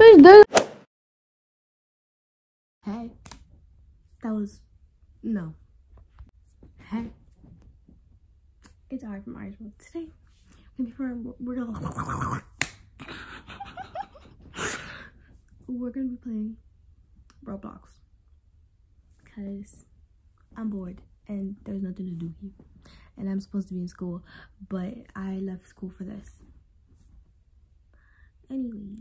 Bitch, there's... Hey. That was... No. Hey. It's Ari from Ari's World. Today, we're gonna be playing Roblox. Because I'm bored and there's nothing to do here. And I'm supposed to be in school, but I left school for this. Anyway,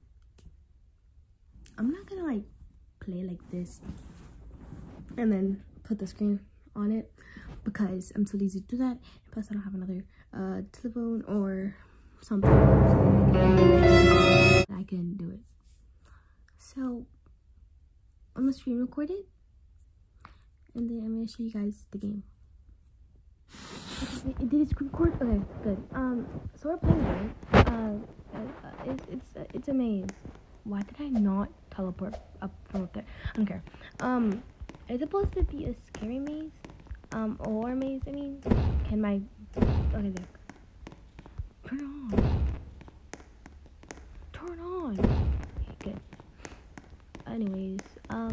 I'm not gonna like play like this and then put the screen on it because I'm too lazy to do that. And plus I don't have another telephone or something I can do it. So I'm gonna screen record it and then I'm gonna show you guys the game. Did it screen record? Okay, good. So we're playing it. It's a maze. Why did I not teleport up from up there? I don't care. It's supposed to be a scary maze. Or maze, I mean. Can my... Okay, there. Turn on. Turn on. Okay, good. Anyways, no.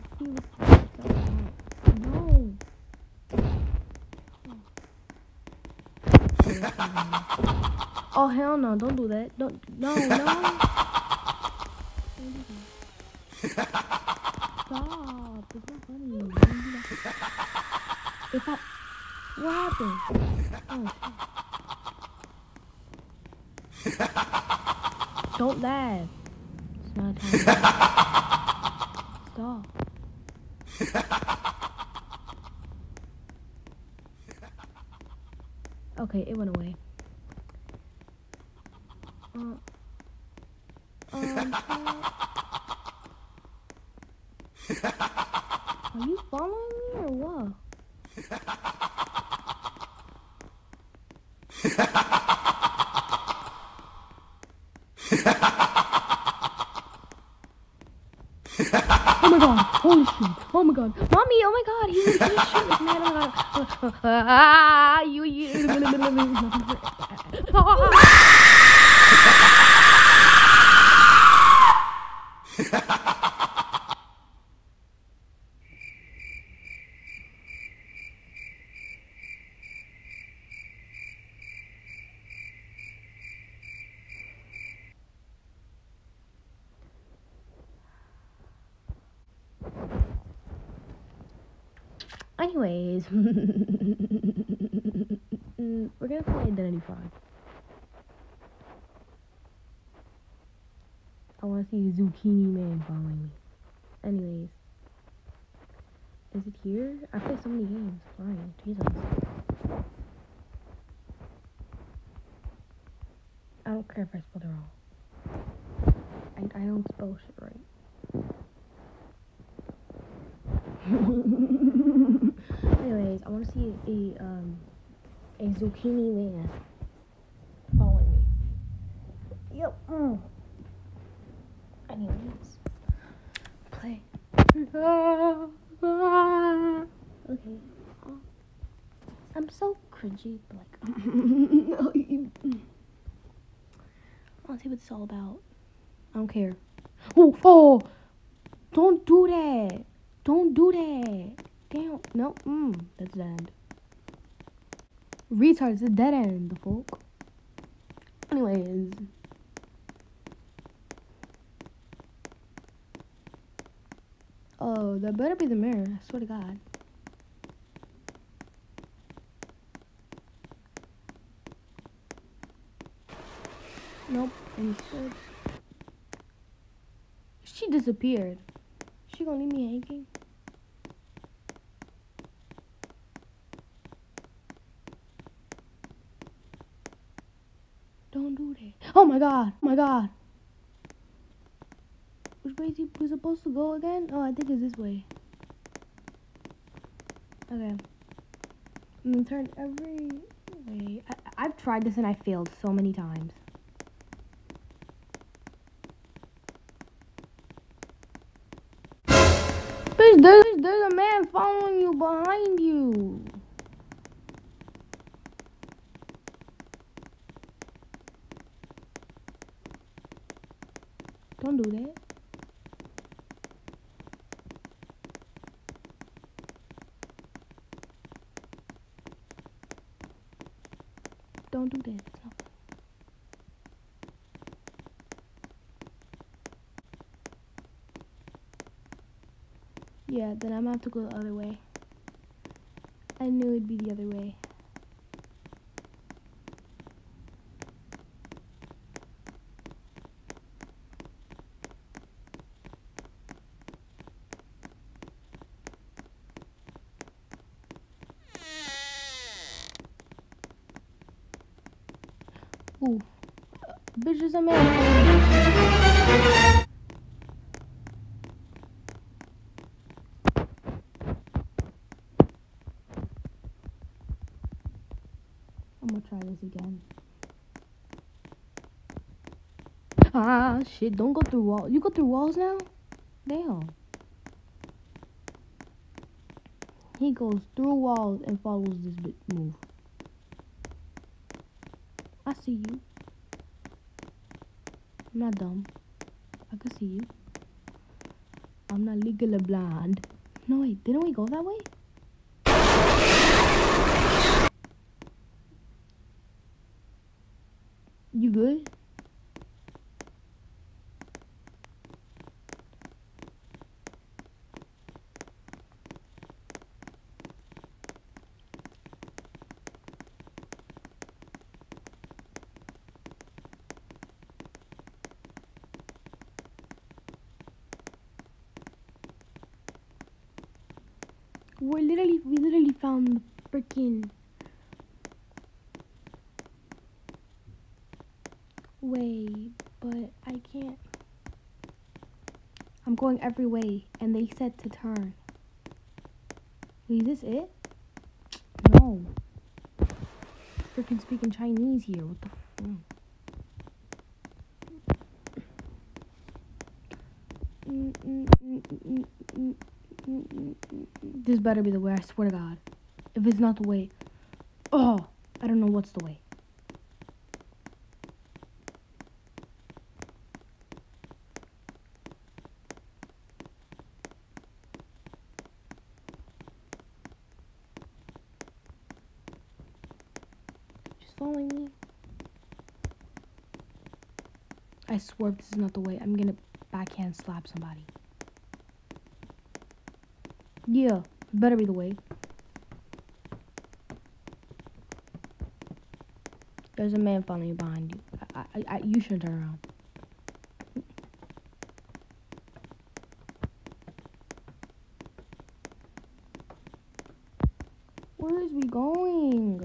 Oh, hell no. Don't do that. No. Don't do that. Stop. It's not funny. Don't do that. If I... What happened? Oh, shit. Don't laugh. It's not time. Stop. Okay, it went away. Are you following me or what? Oh my god, holy shit, oh my god, mommy, oh my god, he's shooting, man, oh my god, you. Anyways, we're gonna play Identity Fraud. I wanna see Zucchini Man following me. Anyways, is it here? I play so many games. Fine, Jesus. I don't care if I spelled it wrong. I don't spell shit right. Anyways, I want to see a zucchini man following me. Yep. Anyways, play. Okay. I'm so cringy, but like, I want to see what it's all about. I don't care. Oh! Don't do that. Don't do that. Damn. No. That's dead end. Retards, it's a dead end, the folk. Anyways. Oh, that better be the mirror. I swear to God. Nope. Instead. She disappeared. She gonna leave me hanging? Don't do that. Oh my god. Oh my god. Which way is he supposed to go again? Oh, I think it's this way. Okay. I'm gonna turn every way. I've tried this and I failed so many times. Bitch, there's a man following you behind you. Don't do that. Don't do that. It's not funny. Yeah, then I'm gonna have to go the other way. I knew it'd be the other way. Ooh. Bitch is a man. I'm gonna try this again. Ah, shit. Don't go through walls. You go through walls now? Damn. He goes through walls and follows this move. I see you. I'm not dumb. I can see you. I'm not legally blind. No, wait. Didn't we go that way? You good? We literally found the freaking way, but I can't. I'm going every way, and they said to turn. Wait, is this it? No. Freaking speaking Chinese here. What the This better be the way, I swear to God. If it's not the way, oh, I don't know what's the way. Just following me. I swear if this is not the way, I'm gonna backhand slap somebody. Yeah, better be the way. There's a man following you behind you. You should turn around. Where is we going?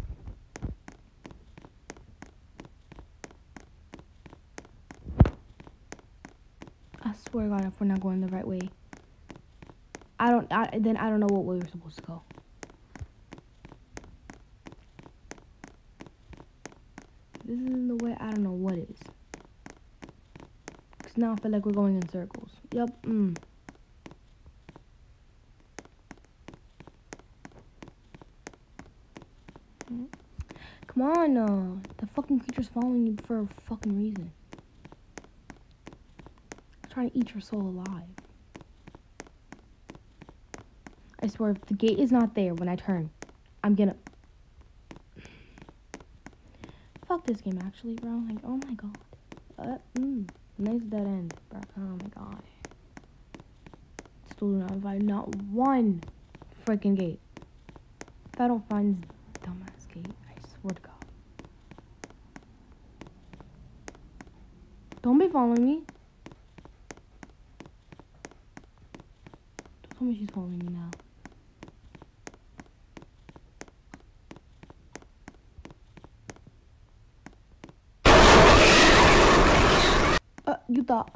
I swear to God, if we're not going the right way, I don't know what way we're supposed to go. This isn't the way. I don't know what is. Cause now I feel like we're going in circles. Yep. Come on, the fucking creature's following you for a fucking reason. It's trying to eat your soul alive. I swear, if the gate is not there when I turn, I'm gonna... Fuck this game, actually, bro. Like, oh my God. Nice dead end, bro. Oh my God. Still do not find not one freaking gate. If I don't find this dumbass gate, I swear to God. Don't be following me. Don't tell me she's following me now. You thought.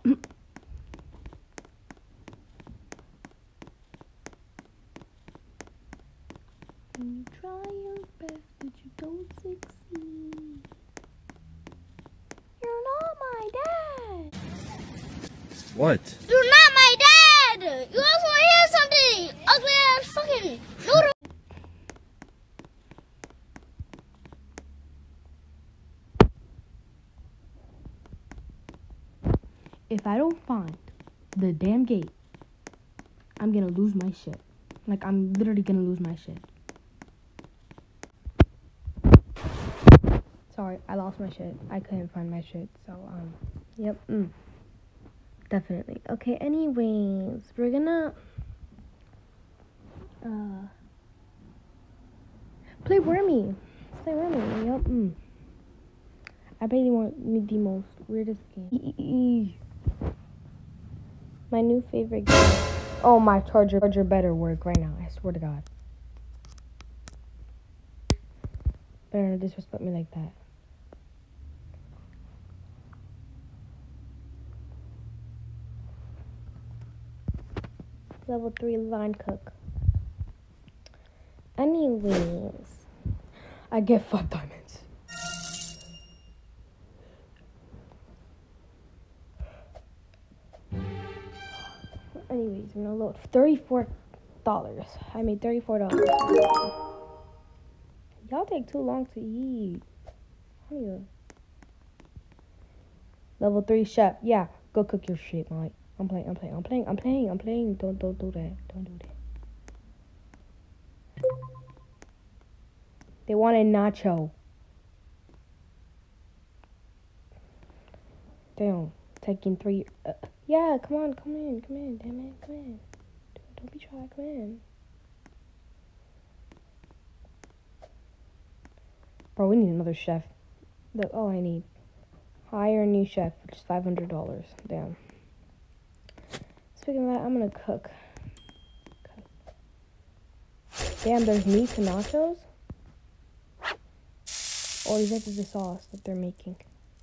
When you try your best, but you don't succeed. You're not my dad. What? You're not my dad! You also hear something! Ugly ass fucking noodle! if I don't find the damn gate, I'm gonna lose my shit. Like, I'm literally gonna lose my shit. Sorry, I lost my shit. I couldn't find my shit. So, yep. Definitely. Okay, anyways, we're gonna, play Wormy. Let's play Wormy. Yep. I bet you want the most weirdest game. My new favorite game. Oh, my charger better work right now. I swear to God. Better not disrespect me like that. Level 3 line cook. Anyways, I get 5 diamonds. Anyways, I'm gonna load $34. I made $34. Y'all take too long to eat. How do you? Level 3 chef. Yeah, go cook your shit, Mike. I'm playing. Don't do that. Don't do that. They want a nacho. Damn, taking 3. Yeah, come in, damn it, come in. Don't be shy, come in. Bro, we need another chef. That's all I need. Hire a new chef, which is $500. Damn. Speaking of that, I'm gonna cook. Damn, there's meat to nachos? Oh, these are the sauce that they're making.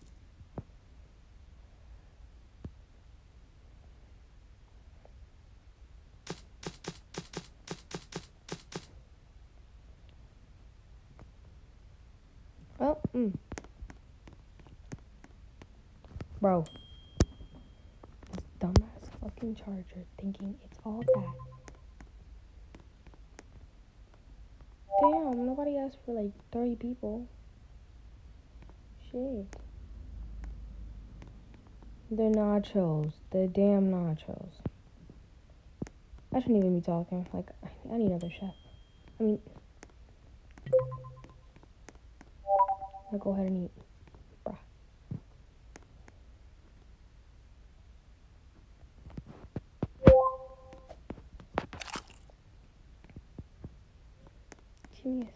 Well, Bro. This dumbass fucking charger thinking it's all that. Damn, nobody asked for like 30 people. Shit. The nachos. The damn nachos. I shouldn't even be talking. Like, I need another chef. I mean, I'll go ahead and eat. Bruh. Give me a second.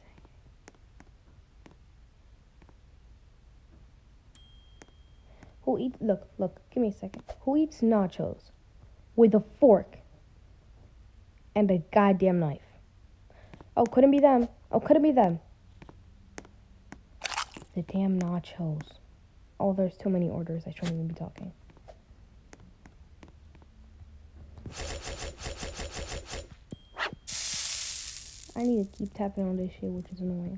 Who eats, look, give me a second. Who eats nachos with a fork and a goddamn knife? Oh, couldn't be them. The damn nachos. Oh, there's too many orders. I shouldn't even be talking. I need to keep tapping on this shit, which is annoying.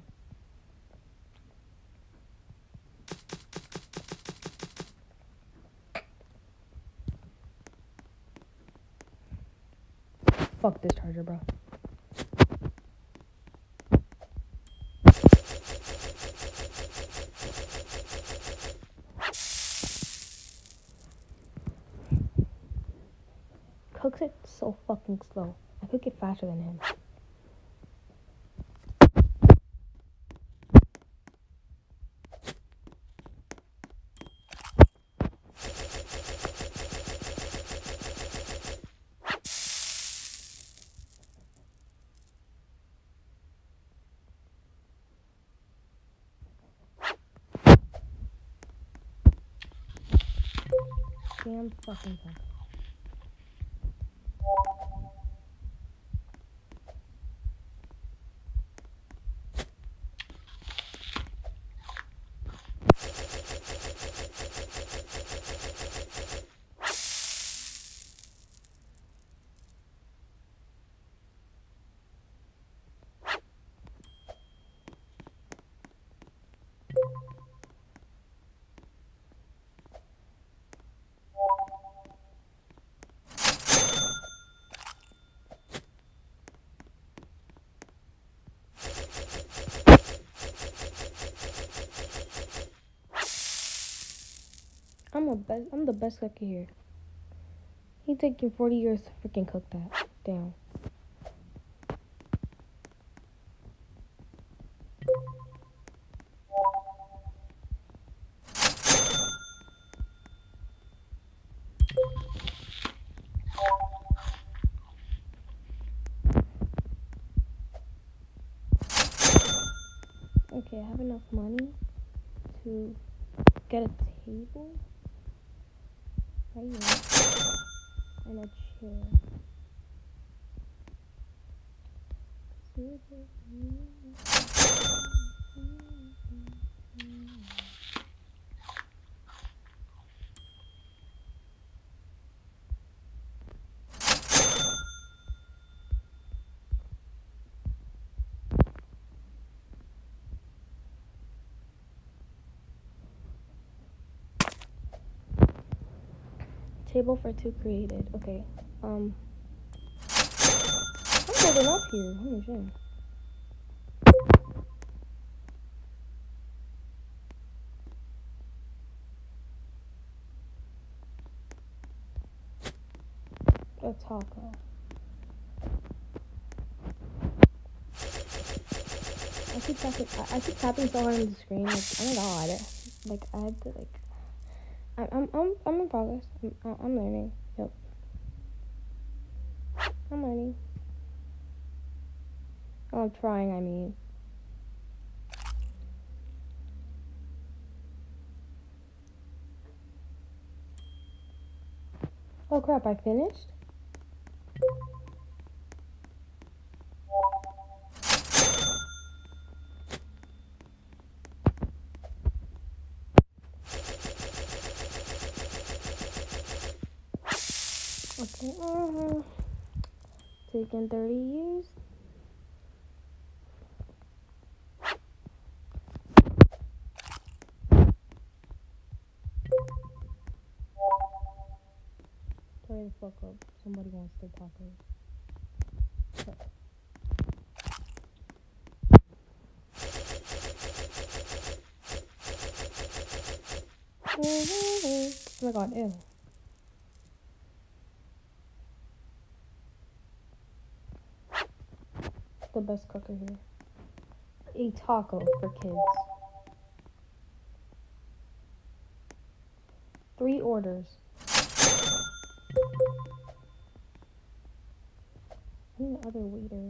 Fuck this charger, bro. Cooks it so fucking slow. I cook it faster than him. Damn fucking thing. I'm the best cook here. He's taking 40 years to freaking cook that. Damn. Okay, I have enough money to get a table right here and a chair. Table for two created. Okay. I'm holding up here. Holy shit. A taco. I keep tapping so hard on the screen. Like, oh my god. Like, I had to like. I'm in progress. I'm learning. Yep. I'm learning. Oh, I'm trying. I mean. Oh crap! I finished. Okay. Taking 30 years. Hurry the fuck up. Somebody wants their tacos. Oh my god, ew. The best cooker here. A taco for kids. 3 orders. I need the other waiter.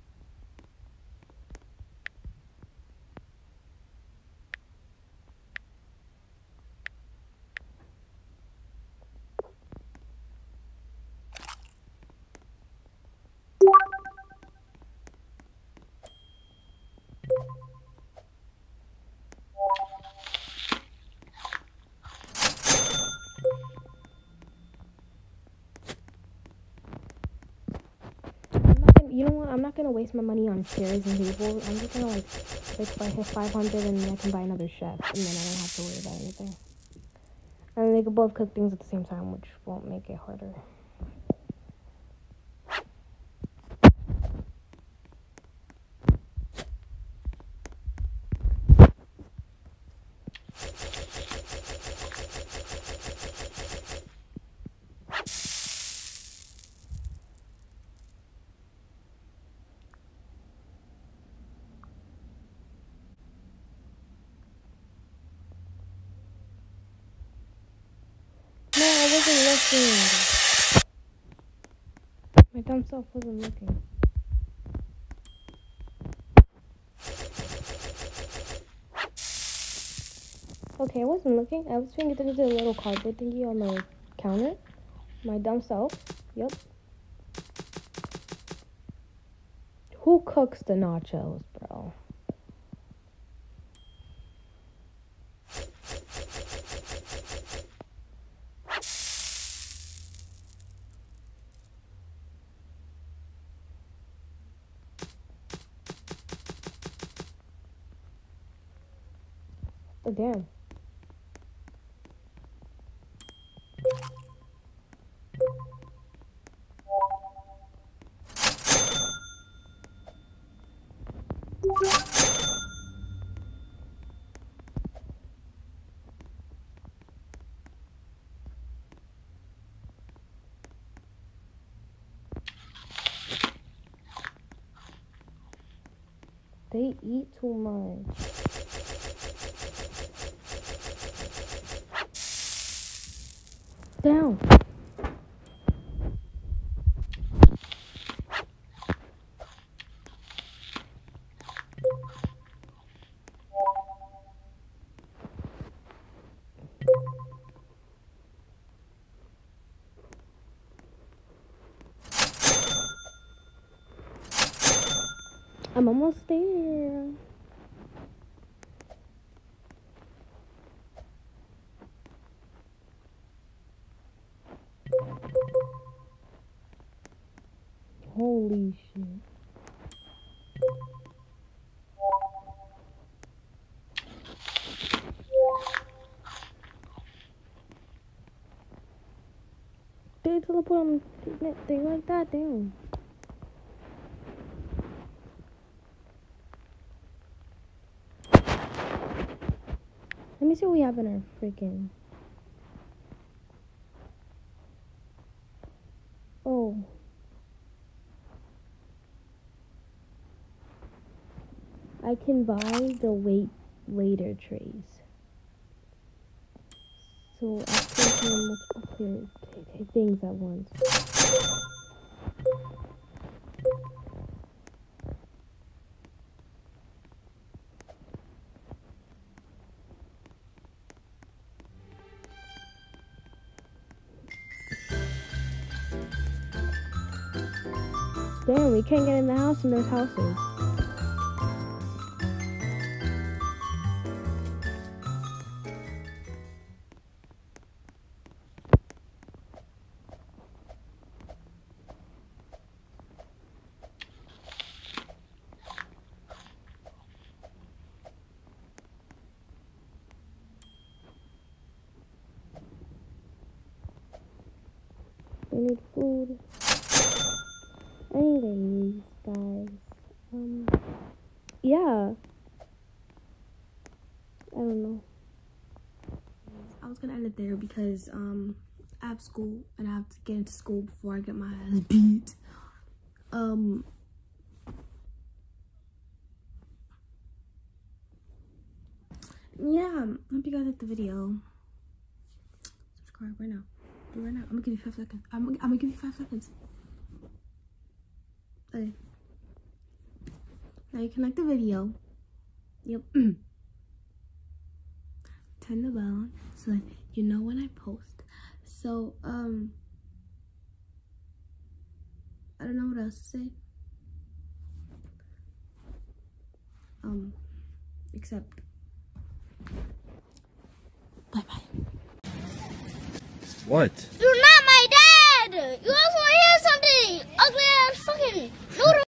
You know what? I'm not gonna waste my money on chairs and tables. I'm just gonna like if I hit 500 and then I can buy another chef, and then I don't have to worry about anything. And they can both cook things at the same time, which won't make it harder. No, I wasn't looking. My dumb self wasn't looking. Okay, I wasn't looking. I was paying attention to the little cardboard thingy on the counter. My dumb self. Yep. Who cooks the nachos, bro? Oh, damn. They eat too much. Down. I'm almost there. Holy shit. They teleport on thing like that, damn. Let me see what we have in our freaking. Oh. I can buy the wait later trays. So I can do multiple clear things at once. Damn, we can't get in the house and there's houses. We need food. Anyways, guys, yeah, I don't know. I was gonna end it there because I have school and I have to get into school before I get my ass beat. Yeah, hope you guys liked the video. Subscribe right now. Do it right now. I'm gonna give you 5 seconds. I'm gonna give you 5 seconds. Okay. Now you can like the video. Yep. Turn the bell on so that you know when I post. So I don't know what else to say. Except bye bye. What? You're not my dad! You also hear something ugly ass fucking noodle.